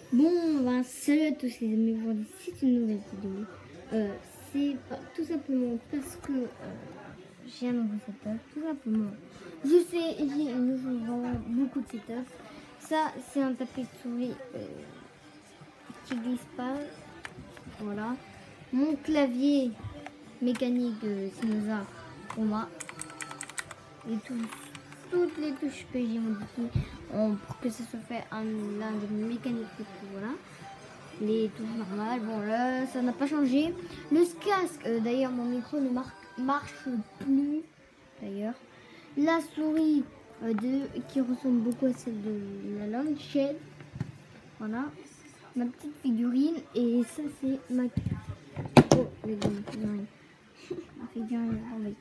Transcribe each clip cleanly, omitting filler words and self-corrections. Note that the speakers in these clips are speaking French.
Bon, ben, salut à tous les amis, aujourd'hui c'est une nouvelle vidéo. C'est tout simplement parce que j'ai un nouveau setup, tout simplement. Je sais, nous vraiment beaucoup de setup. Ça, c'est un tapis de souris qui glisse pas. Voilà. Mon clavier mécanique Synosa pour moi. Et toutes les touches que j'ai modifiées pour que ça soit fait en langue mécanique. Voilà. Les touches normales, bon là ça n'a pas changé. Le casque, d'ailleurs mon micro ne marche plus d'ailleurs. La souris qui ressemble beaucoup à celle de la Launchpad. Voilà, ma petite figurine et ça c'est ma... Oh, les gars, ma figurine. Ma figurine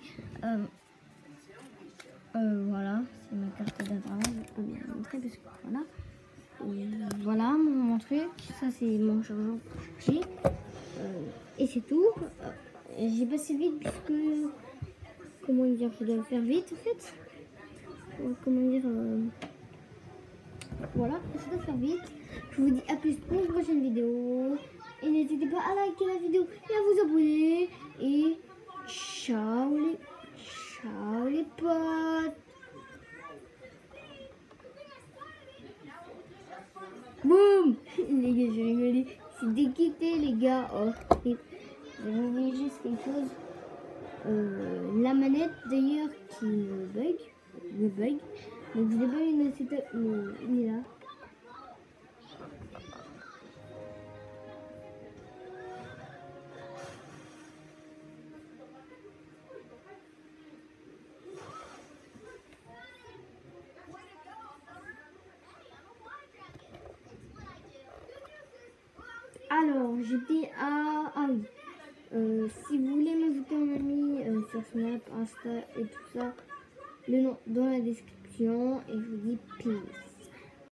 voilà, c'est ma carte d'adresse. Je peux bien montrer parce que voilà. Voilà mon truc, ça c'est mon chargeur pour charger. Et c'est tout. J'ai passé vite puisque, comment dire, je dois le faire vite en fait. Comment dire, voilà, je dois faire vite. Je vous dis à plus pour une prochaine vidéo. Et n'hésitez pas à liker la vidéo et à vous abonner. Et ciao les potes. Boum. Les gars, j'ai rigolé. C'est déquitté les gars. Oh, j'avais oublié juste quelque chose. La manette d'ailleurs qui me bug. Donc je n'ai pas une setup, il est là. Alors j'étais à... Ah oui. Si vous voulez m'ajouter un ami sur Snap, Insta et tout ça, le nom dans la description et je vous dis peace.